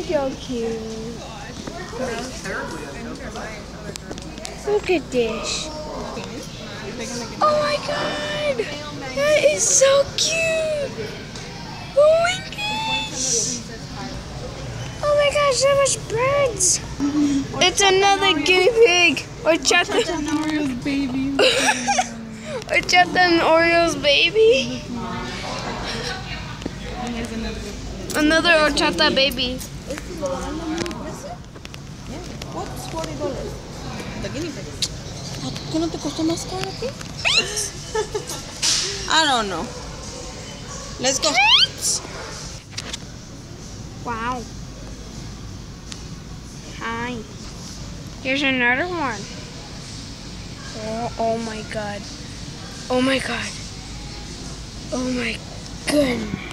so cute. Look at this. Oh my god! That is so cute! Oh my gosh! Oh my gosh, so much birds! It's another guinea pig! Horchata and Oreo's baby. Horchata and Oreo's baby. Another horchata baby. What's $40? The guinea pig. ¿Qué no te costó más caro aquí? I don't know. Let's go. Wow. Hi. Here's another one. Oh my god. Oh my god. Oh my goodness.